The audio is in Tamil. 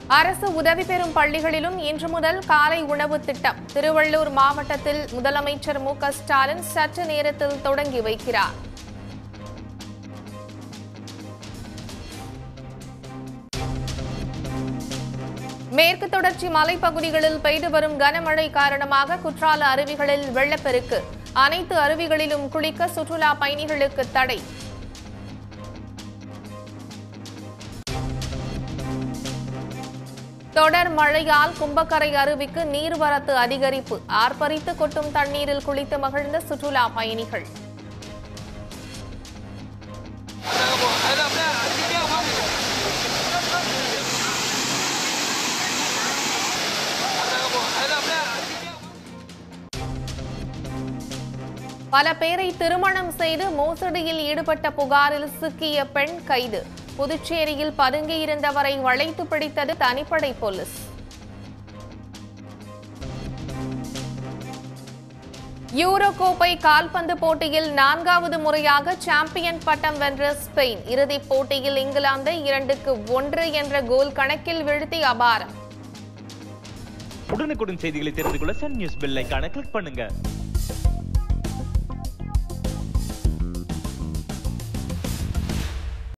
அரசு உதவி பெறும் பள்ளிகளிலும் இன்று முதல் காலை உணவு திட்டம். திருவள்ளூர் மாவட்டத்தில் முதலமைச்சர் மு.க.ஸ்டாலின் சற்று நேரத்தில் தொடங்கி வைக்கிறார். மேற்கு தொடர்ச்சி மலைப்பகுதிகளில் பெய்து வரும் கனமழை காரணமாக குற்றால அருவிகளில் வெள்ளப்பெருக்கு. அனைத்து அருவிகளிலும் குளிக்க சுற்றுலா பயணிகளுக்கு தடை. தொடர் மழையால் கும்பக்கரை அருவிக்கு நீர்வரத்து அதிகரிப்பு. ஆர்ப்பரித்து கொட்டும் தண்ணீரில் குளித்து மகிழ்ந்த சுற்றுலா பயணிகள். பல பேரை திருமணம் செய்து மோசடியில் ஈடுபட்ட புகாரில் சிக்கிய பெண் கைது. புதுச்சேரியில் பதுங்கியிருந்தவரை வளைத்து பிடித்தது தனிப்படை போலீஸ். யூரோ கோப்பை கால்பந்து போட்டியில் 4வது முறையாக சாம்பியன் பட்டம் வென்ற ஸ்பெயின் இறுதிப் போட்டியில் இங்கிலாந்தை 2-1 என்ற கோல் கணக்கில் வீழ்த்தி அபாரம். உடனுக்குடன் செய்திகளை தெரிந்து கொள்ள சன் நியூஸ் பெல் ஐகானை கிளிக் பண்ணுங்க.